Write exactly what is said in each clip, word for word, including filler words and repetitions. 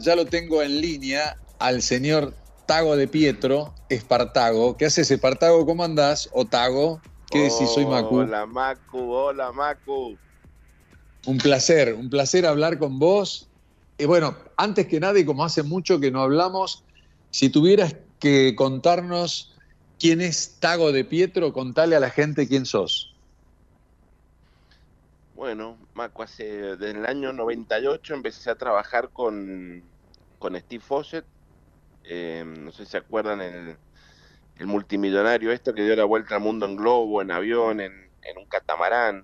Ya lo tengo en línea al señor Tago de Pietro, Espartago. ¿Qué haces, Espartago? ¿Cómo andás? O Tago, ¿qué decís? Soy Macu. Hola Macu, hola Macu. Un placer, un placer hablar con vos. Y bueno, antes que nada, y como hace mucho que no hablamos, si tuvieras que contarnos quién es Tago de Pietro, contale a la gente quién sos. Bueno, Macu, hace desde el año noventa y ocho empecé a trabajar con, con Steve Fossett. Eh, no sé si se acuerdan, el, el multimillonario este que dio la vuelta al mundo en globo, en avión, en, en un catamarán.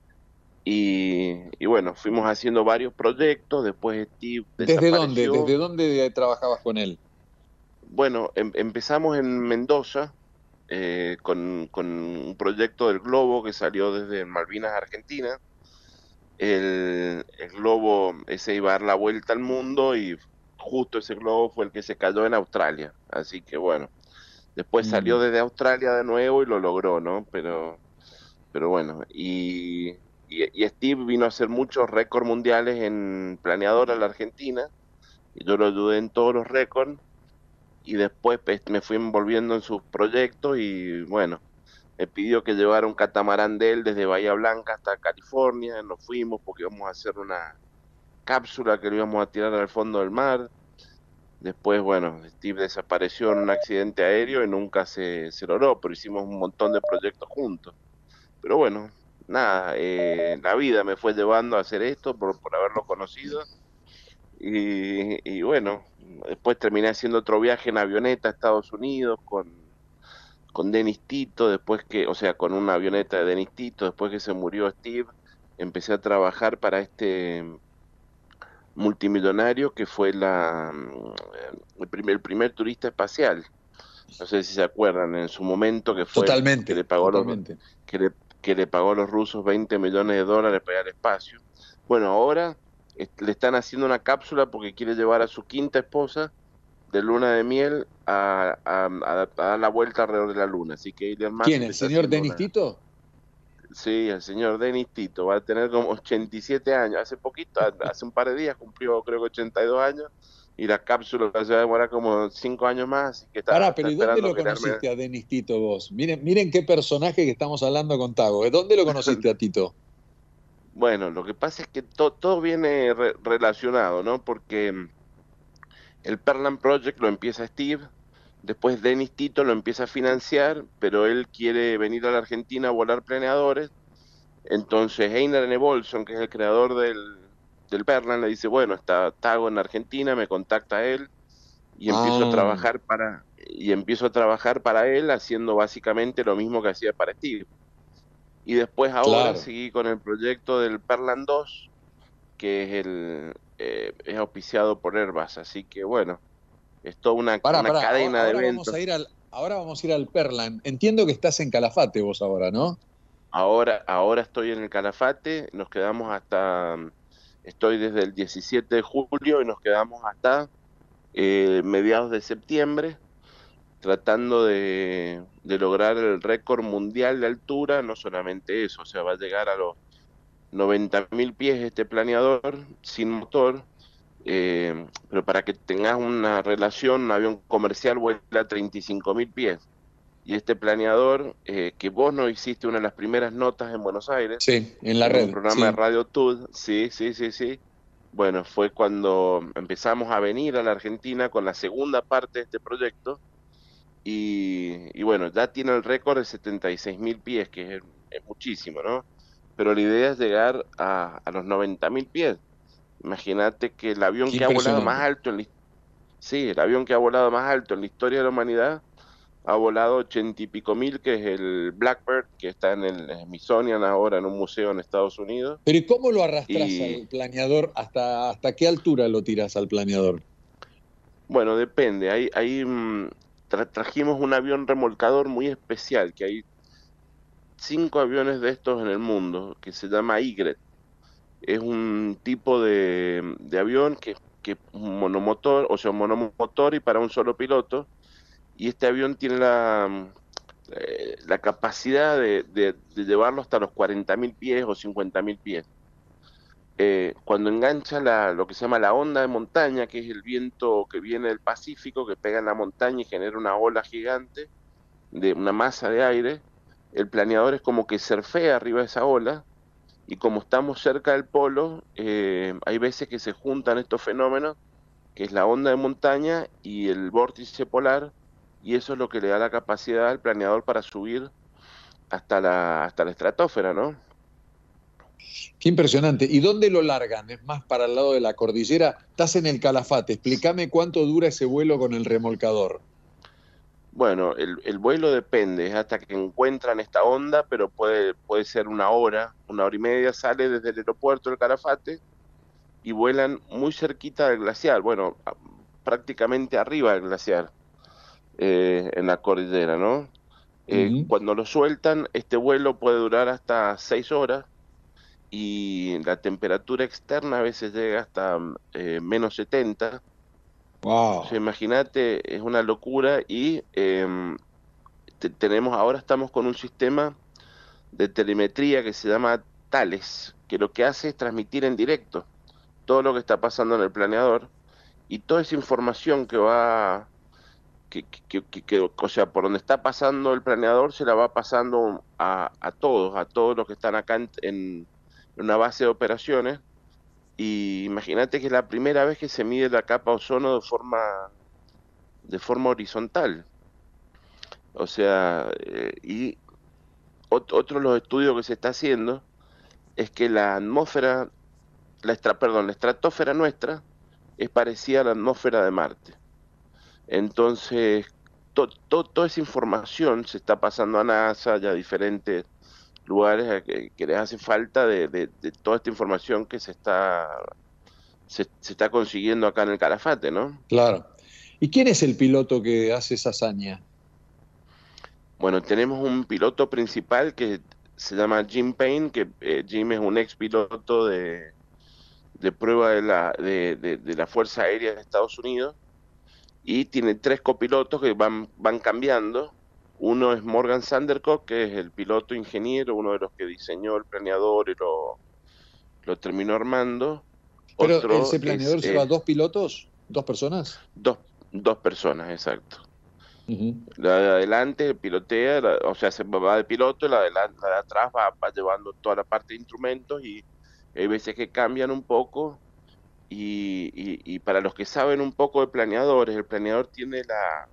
Y, y bueno, fuimos haciendo varios proyectos. Después Steve ¿Desde dónde? desapareció. ¿Desde dónde trabajabas con él? Bueno, em- empezamos en Mendoza, eh, con, con un proyecto del globo que salió desde Malvinas, Argentina. El, el globo ese iba a dar la vuelta al mundo y justo ese globo fue el que se cayó en Australia. Así que bueno, después salió Mm. desde Australia de nuevo y lo logró, ¿no? Pero, pero bueno, y, y, y Steve vino a hacer muchos récords mundiales en planeador a la Argentina y yo lo ayudé en todos los récords y después pues, me fui envolviendo en sus proyectos y bueno, me pidió que llevara un catamarán de él desde Bahía Blanca hasta California. Nos fuimos porque íbamos a hacer una cápsula que lo íbamos a tirar al fondo del mar. Después, bueno, Steve desapareció en un accidente aéreo y nunca se, se logró, pero hicimos un montón de proyectos juntos. Pero bueno, nada, eh, la vida me fue llevando a hacer esto por, por haberlo conocido. Y, y bueno, después terminé haciendo otro viaje en avioneta a Estados Unidos con, con Dennis Tito, después que, o sea, con una avioneta de Dennis Tito, después que se murió Steve, empecé a trabajar para este multimillonario que fue la, mm, el primer, el primer turista espacial. No sé si se acuerdan, en su momento que fue el que le Totalmente, pagó a los, totalmente. que le, que le pagó a los rusos veinte millones de dólares para ir al espacio. Bueno, ahora est- le están haciendo una cápsula porque quiere llevar a su quinta esposa de luna de miel a, a, a- a dar la vuelta alrededor de la luna. Así que Elon ¿Quién? Musk le ¿El está señor haciendo Denis una... Tito? Sí, el señor Denis Tito va a tener como ochenta y siete años. Hace poquito, hace un par de días cumplió creo que ochenta y dos años y la cápsula se va a demorar como cinco años más, así que está, Pará, está pero ¿y dónde esperando lo que le arme. conociste a Denis Tito vos? Miren, miren qué personaje que estamos hablando con Tago. ¿De dónde lo conociste a Tito? Bueno, lo que pasa es que to- todo viene re- relacionado, ¿no? Porque mm, el Perlan Project lo empieza Steve, después Denis Tito lo empieza a financiar, pero él quiere venir a la Argentina a volar planeadores. Entonces Einar Enevolson, que es el creador del, del Perlan, le dice, bueno, está Tago en Argentina, me contacta a él y empiezo a Ah, trabajar para, y empiezo a trabaar para él haciendo básicamente lo mismo que hacía para Steve. Y después ahora claro. seguí con el proyecto del Perlan dos, que es el eh, es auspiciado por Airbus, así que bueno, es toda una, Pará, una pará. Ahora, cadena de ahora vamos eventos. a ir al, ahora vamos a ir al Perlan. Entiendo que estás en Calafate vos ahora, ¿no? Ahora, ahora estoy en el Calafate, nos quedamos hasta, estoy desde el diecisiete de julio y nos quedamos hasta eh, mediados de septiembre, tratando de, de lograr el récord mundial de altura. No solamente eso, o sea, va a llegar a los noventa mil pies este planeador sin motor. Eh, pero para que tengas una relación, un avión comercial vuela a treinta y cinco mil pies. Y este planeador, eh, que vos no hiciste una de las primeras notas en Buenos Aires, Sí, en la en un red, programa de sí. Radio Tud, sí, sí, sí, sí. Bueno, fue cuando empezamos a venir a la Argentina con la segunda parte de este proyecto. Y, y bueno, ya tiene el récord de setenta y seis mil pies, que es, es muchísimo, ¿no? Pero la idea es llegar a, a los noventa mil pies. Imagínate que el avión Qué que ha volado más impresionante. alto en la, sí, el avión que ha volado más alto en la historia de la humanidad ha volado ochenta y pico mil, que es el Blackbird, que está en el Smithsonian ahora en un museo en Estados Unidos. Pero ¿y cómo lo arrastrás Y al planeador? ¿Hasta, hasta qué altura lo tirás al planeador? bueno, depende. Ahí, ahí mm, tra- trajimos un avión remolcador muy especial, que hay cinco aviones de estos en el mundo, que se llama Egret. Es un tipo de, de avión que, que es un monomotor, o sea, un monomotor y para un solo piloto. Y este avión tiene la, mm, eh, la capacidad de, de, de llevarlo hasta los cuarenta mil pies o cincuenta mil pies. eh, cuando engancha la, lo que se llama la onda de montaña, que es el viento que viene del Pacífico, que pega en la montaña y genera una ola gigante, de una masa de aire, el planeador es como que surfea arriba de esa ola, y como estamos cerca del polo, eh, hay veces que se juntan estos fenómenos, que es la onda de montaña y el vórtice polar, y eso es lo que le da la capacidad al planeador para subir hasta la, hasta la estratosfera, ¿no? Qué impresionante. ¿Y dónde lo largan? ¿Es más para el lado de la cordillera? Estás en el Calafate. Explícame cuánto dura ese vuelo con el remolcador. Bueno, el, el vuelo depende, es hasta que encuentran esta onda, pero puede, puede ser una hora, una hora y media, sale desde el aeropuerto del Calafate y vuelan muy cerquita del glaciar, bueno, a- prácticamente arriba del glaciar, eh, en la cordillera, ¿no? Eh, Ujú. cuando lo sueltan, este vuelo puede durar hasta seis horas y la temperatura externa a veces llega hasta eh, menos setenta. O sea, Wow. imagínate, es una locura y em, te- tenemos, ahora estamos con un sistema de telemetría que se llama Thales, que lo que hace es transmitir en directo todo lo que está pasando en el planeador y toda esa información que va, que, que, que- que- o sea, por donde está pasando el planeador se la va pasando a, a todos, a todos los que están acá en, en una base de operaciones. Y imagínate que es la primera vez que se mide la capa ozono de forma, de forma horizontal. O sea, eh, y ot- otro de los estudios que se está haciendo es que la atmósfera, la estra, perdón, la estratosfera nuestra es parecida a la atmósfera de Marte. Entonces, to- to- toda esa información se está pasando a NASA y a diferentes lugares a que, que les hace falta de, de- de toda esta información que se está, se, se está consiguiendo acá en el Calafate, ¿no? Claro. ¿Y quién es el piloto que hace esa hazaña? Bueno, tenemos un piloto principal que se llama Jim Payne, que eh, Jim es un ex piloto de, de prueba de la, de, de- de la Fuerza Aérea de Estados Unidos, y tiene tres copilotos que van, van cambiando. Uno es Morgan Sandercock, que es el piloto ingeniero, uno de los que diseñó el planeador y lo, lo terminó armando. Pero Otro ese es planeador lleva eh, dos pilotos, dos personas. dos, dos personas, exacto. Ujú. La de adelante pilotea, la- o sea, se va de piloto, y la de, la, la de atrás va, va llevando toda la parte de instrumentos, y hay veces que cambian un poco. Y, y, y para los que saben un poco de planeadores, el planeador tiene la,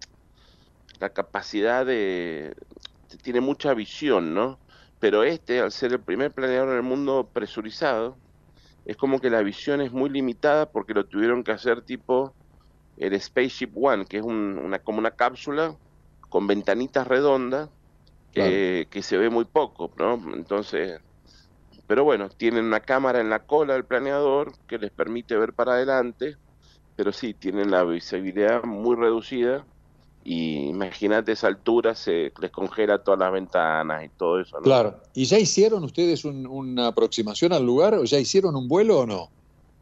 la capacidad de, tiene mucha visión, ¿no? Pero este, al ser el primer planeador en el mundo presurizado, es como que la visión es muy limitada porque lo tuvieron que hacer tipo el Spaceship One, que es un- una, como una cápsula con ventanitas redondas, Claro. eh, que se ve muy poco, ¿no? Entonces, pero bueno, tienen una cámara en la cola del planeador que les permite ver para adelante, pero sí, tienen la visibilidad muy reducida. Y imagínate esa altura, se les congela todas las ventanas y todo eso, ¿no? Claro. ¿Y ya hicieron ustedes un- una aproximación al lugar? ¿O ya hicieron un vuelo o no?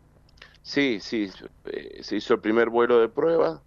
Sí, sí, eh, se hizo el primer vuelo de prueba,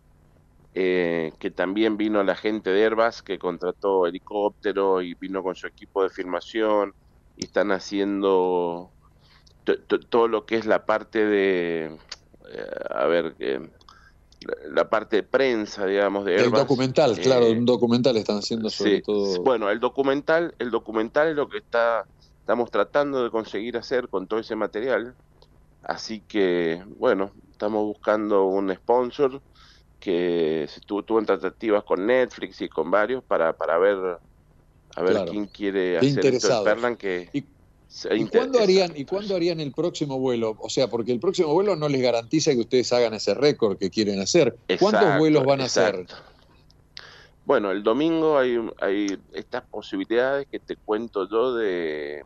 eh, que también vino la gente de Airbus que contrató helicóptero y vino con su equipo de filmación, y están haciendo to- to- todo lo que es la parte de, eh, a ver, eh, la, la parte de prensa, digamos, de El Airbus. documental, claro, un eh, documental están haciendo sobre Sí, s- todo. bueno, el documental, el documental es lo que está, estamos tratando de conseguir hacer con todo ese material. Así que, bueno, estamos buscando un sponsor que se tuvo, tuvo en tratativas con Netflix y con varios para, para ver, a ver Claro, quién quiere qué hacer esto del interesados. Perlan, que ¿Y, se y cuándo interesa. harían, y cuándo harían el próximo vuelo? O sea, porque el próximo vuelo no les garantiza que ustedes hagan ese récord que quieren hacer. ¿Cuántos vuelos Exacto, van a hacer? exacto. Bueno, el domingo hay, hay estas posibilidades que te cuento yo de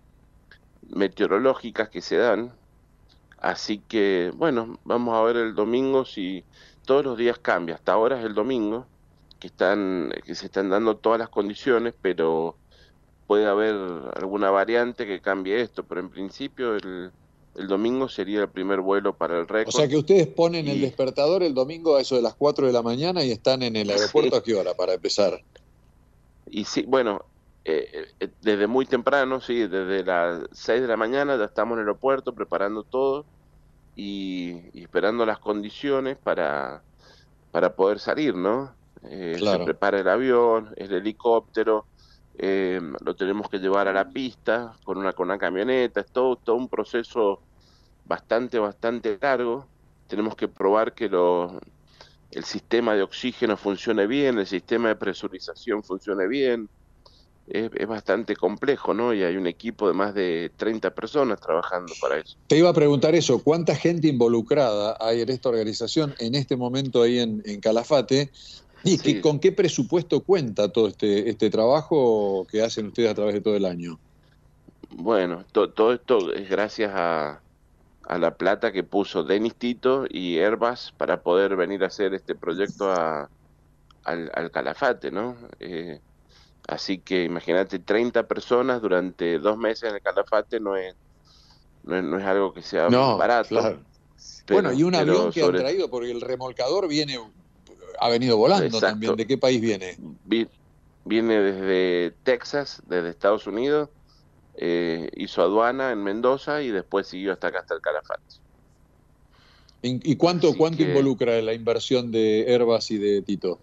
meteorológicas que se dan. Así que, bueno, vamos a ver el domingo si todos los días cambia. Hasta ahora es el domingo, que están, que se están dando todas las condiciones, pero puede haber alguna variante que cambie esto. Pero en principio el, el domingo sería el primer vuelo para el O sea récord. que ustedes ponen el Y despertador el domingo a eso de las cuatro de la mañana y están en el sí, aeropuerto ¿a qué hora para empezar? y sí, bueno, eh, eh, desde muy temprano, sí, desde las seis de la mañana ya estamos en el aeropuerto preparando todo y, y esperando las condiciones para, para poder salir, ¿no? Eh, se Claro. prepara el avión, el helicóptero, eh, lo tenemos que llevar a la pista con una, con una camioneta, es todo, todo un proceso bastante, bastante largo. Tenemos que probar que lo, el sistema de oxígeno funcione bien, el sistema de presurización funcione bien. Es, es bastante complejo, ¿no? Y hay un equipo de más de treinta personas trabajando para eso. Te iba a preguntar eso, ¿cuánta gente involucrada hay en esta organización en este momento ahí en, en Calafate? ¿Y que, Sí, con qué presupuesto cuenta todo este, este trabajo que hacen ustedes a través de todo el año? bueno, to- todo esto es gracias a, a la plata que puso Denis Tito y Airbus para poder venir a hacer este proyecto a, al, al Calafate, ¿no? Eh, así que imagínate, treinta personas durante dos meses en el Calafate no es, no es, no es algo que sea No, barato, claro. Bueno, y pero, un avión pero que han sobre, traído, porque el remolcador viene, ha venido volando también. exacto, ¿De qué país viene? vi- viene desde Texas, desde Estados Unidos, eh, hizo aduana en Mendoza y después siguió hasta acá, hasta el Calafate. ¿Y cuánto, Así cuánto que, involucra la inversión de Airbus y de Tito?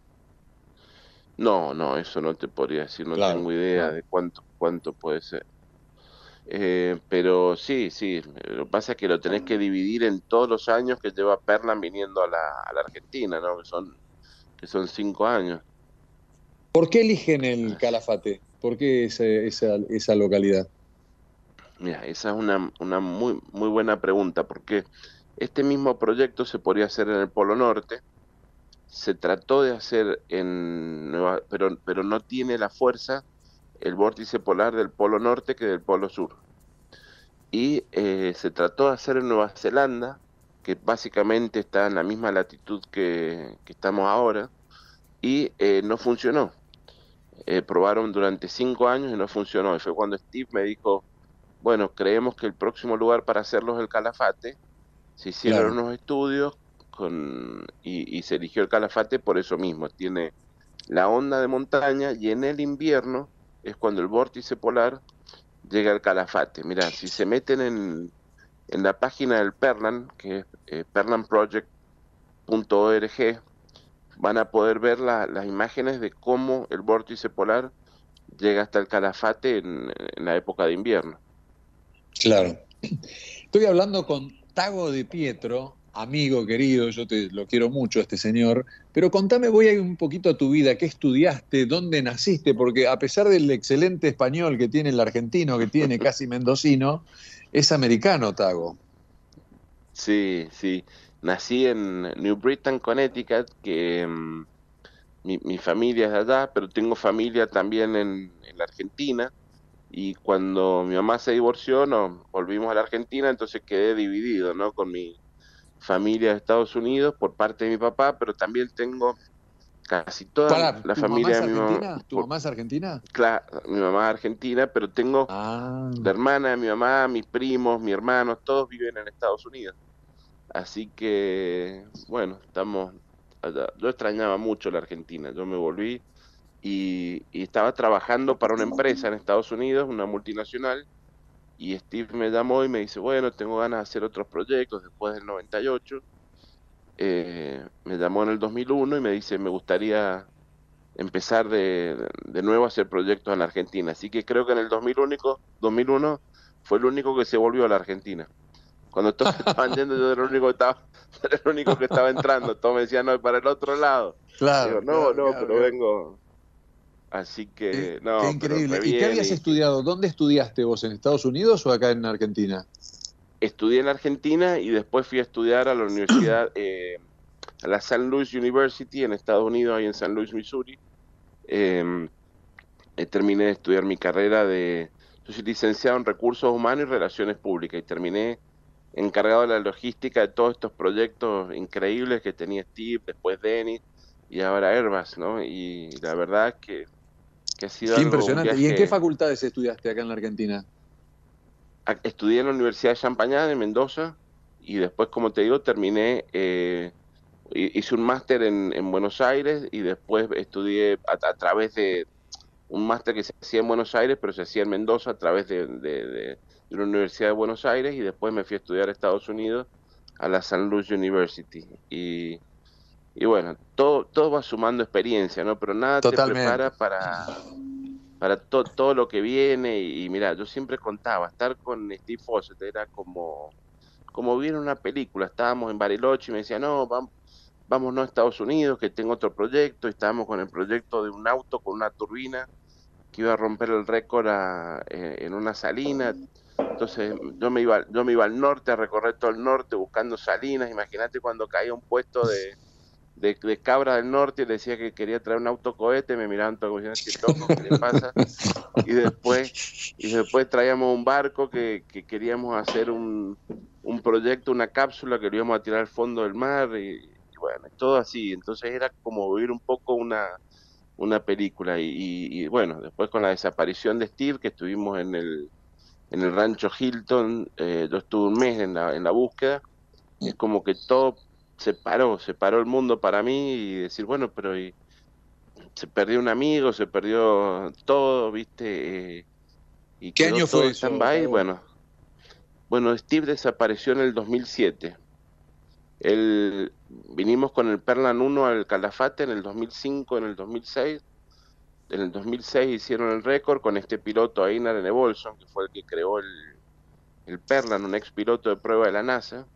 no, no, eso no te podría decir, no Claro, tengo idea claro. de cuánto, cuánto puede ser. Eh, pero sí, sí, lo que pasa es que lo tenés que dividir en todos los años que lleva Perlan viniendo a la, a la Argentina, ¿no? Que son, que son cinco años. ¿Por qué eligen el Así- Calafate? ¿Por qué ese- esa, esa localidad? Mira, esa es una, una muy, muy buena pregunta, porque este mismo proyecto se podría hacer en el Polo Norte, se trató de hacer en Nueva, pero, pero no tiene la fuerza el vórtice polar del Polo Norte que del Polo Sur. Y eh, se trató de hacer en Nueva Zelanda, que básicamente está en la misma latitud que, que estamos ahora, y eh, no funcionó. Eh, probaron durante cinco años y no funcionó. Y fue cuando Steve me dijo, bueno, creemos que el próximo lugar para hacerlo es el Calafate. Se hicieron Claro. unos estudios con, y, y se eligió el Calafate por eso mismo. Tiene la onda de montaña y en el invierno es cuando el vórtice polar llega al Calafate. Mirá, si se meten en, en la página del Perlan, que es eh, perlan project punto org, van a poder ver la- las imágenes de cómo el vórtice polar llega hasta el Calafate en, en la época de invierno. Claro. Estoy hablando con Tago de Pietro, amigo querido, yo te lo quiero mucho, este señor, pero contame, voy a ir un poquito a tu vida, qué estudiaste, dónde naciste, porque a pesar del excelente español que tiene el argentino, que tiene casi mendocino, es americano, Tago. Sí, sí. Nací en New Britain, Connecticut, que mm, mi, mi familia es de allá, pero tengo familia también en, en la Argentina. Y cuando mi mamá se divorció, nos volvimos a la Argentina, entonces quedé dividido, ¿no? Con mi familia de Estados Unidos por parte de mi papá, pero también tengo casi toda Pará, la ¿tu mamá familia es de mi mamá, argentina? ¿Tu por, mamá es argentina? claro, mi mamá es argentina, pero tengo Ah, la hermana de mi mamá, mis primos, mi hermano, todos viven en Estados Unidos. Así que, bueno, estamos allá. Yo extrañaba mucho la Argentina, yo me volví y, y estaba trabajando para una empresa en Estados Unidos, una multinacional, y Steve me llamó y me dice, bueno, tengo ganas de hacer otros proyectos después del noventa y ocho. Eh, me llamó en el dos mil uno y me dice, me gustaría empezar de, de nuevo a hacer proyectos en la Argentina. Así que creo que en el dos mil uno, dos mil uno fue el único que se volvió a la Argentina. Cuando todos se estaban yendo, yo era el único que estaba, era el único que estaba entrando. Todos me decían, no, para el otro lado. Digo, claro, no, claro, no, claro, pero claro. vengo. Así Qué, que, qué no, pero increíble. re ¿Y qué bien. habías Y estudiado? ¿Dónde estudiaste vos? ¿En Estados Unidos o acá en Argentina? estudié en la Argentina y después fui a estudiar a la universidad, eh, a la Saint Louis University en Estados Unidos, ahí en Saint Louis, Missouri. Eh, eh, terminé de estudiar mi carrera de, yo soy licenciado en Recursos Humanos y Relaciones Públicas y terminé encargado de la logística de todos estos proyectos increíbles que tenía Steve, después Denis y ahora Airbus, ¿no? Y la verdad es que, que ha sido Qué algo, un impresionante. ¿Y en qué viaje. facultades estudiaste acá en la Argentina? a- Estudié en la Universidad de Champagnat de Mendoza y después, como te digo, terminé, eh, hi- hice un máster en, en Buenos Aires y después estudié a, a través de, un máster que se hacía en Buenos Aires, pero se hacía en Mendoza a través de, de, de, de una universidad de Buenos Aires, y después me fui a estudiar a Estados Unidos, a la Saint Louis University. Y, y bueno, todo, todo va sumando experiencia, ¿no? Pero nada te Totalmente. prepara para, para to, todo lo que viene. Y, y mira, yo siempre contaba, estar con Steve Fossett era como, como ver una película. Estábamos en Bariloche y me decía, no, vamos, vámonos a Estados Unidos, que tengo otro proyecto. Y estábamos con el proyecto de un auto con una turbina que iba a romper el récord a, eh, en una salina. Entonces yo me iba yo me iba al norte, a recorrer todo el norte buscando salinas. Imagínate cuando caía un puesto de, de, de cabra del norte y le decía que quería traer un autocohete, me miraban todos como diciendo, este loco, ¿qué le pasa? Y después, y después traíamos un barco que, que queríamos hacer un, un proyecto, una cápsula que lo íbamos a tirar al fondo del mar, y, y bueno, todo así. Entonces era como vivir un poco una, una película. Y, y, y bueno, después con la desaparición de Steve, que estuvimos en el, en el rancho Hilton, eh, yo estuve un mes en la, en la búsqueda, y es como que todo se paró, se paró el mundo para mí, y decir, bueno, pero y, se perdió un amigo, se perdió todo, ¿viste? Eh, y ¿Qué quedó año fue todo eso, stand-by. Tago? Bueno, bueno, Steve desapareció en el dos mil siete. Él, vinimos con el Perlan uno al Calafate en el dos mil cinco, en el dos mil seis. En el dos mil seis hicieron el récord con este piloto Einar Enevolson, que fue el que creó el, el Perlan, un ex piloto de prueba de la NASA.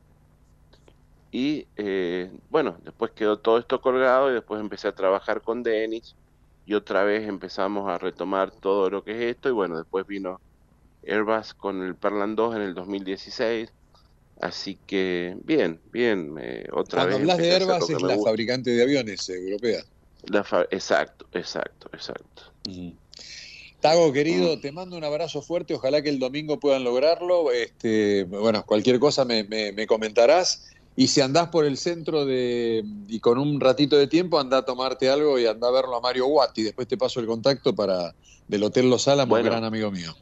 Y eh, bueno, después quedó todo esto colgado, y después empecé a trabajar con Dennis, y otra vez empezamos a retomar todo lo que es esto. Y bueno, después vino Airbus con el Perlan dos en el dos mil dieciséis. Así que bien, bien, eh, otra Cuando vez hablas de empecé a hacer lo Airbus que es me la gusta. fabricante de aviones eh, europea. La fa- exacto, exacto, exacto. Ujú. Tago, Mm. querido, te mando un abrazo fuerte. Ojalá que el domingo puedan lograrlo. Este, bueno, cualquier cosa me, me- me comentarás. Y si andás por el centro de, y con un ratito de tiempo, anda a tomarte algo y anda a verlo a Mario Guatti. Después te paso el contacto para del Hotel Los Álamos, gran Bueno, amigo mío.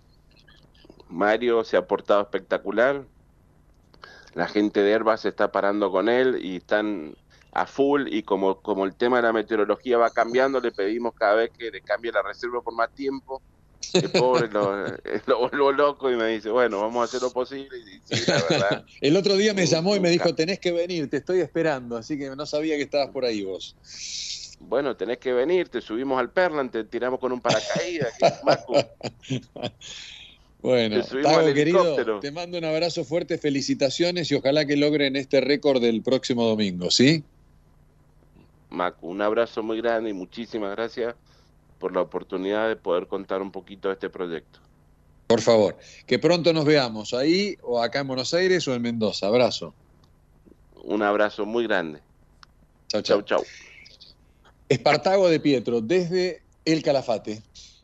Mario se ha portado espectacular. La gente de Airbus se está parando con él y están a full. Y como, como el tema de la meteorología va cambiando, le pedimos cada vez que le cambie la reserva por más tiempo. El pobre lo, lo vuelvo loco, y me dice, bueno, vamos a hacer lo posible. Y sí, la verdad, El otro día me un, llamó y un me dijo, ca- tenés que venir, te estoy esperando. Así que no sabía que estabas por ahí vos. bueno, tenés que venir, te subimos al Perlan, te tiramos con un paracaídas, que Macu, te Bueno, subimos al Tago querido, helicóptero. te mando un abrazo fuerte, felicitaciones y ojalá que logren este récord del próximo domingo, ¿sí? Macu, un abrazo muy grande y muchísimas gracias por la oportunidad de poder contar un poquito de este proyecto. Por favor, que pronto nos veamos ahí o acá en Buenos Aires o en Mendoza. Abrazo. Un abrazo muy grande. Chau, Chau, chau. chau. Espartago de Pietro, desde El Calafate.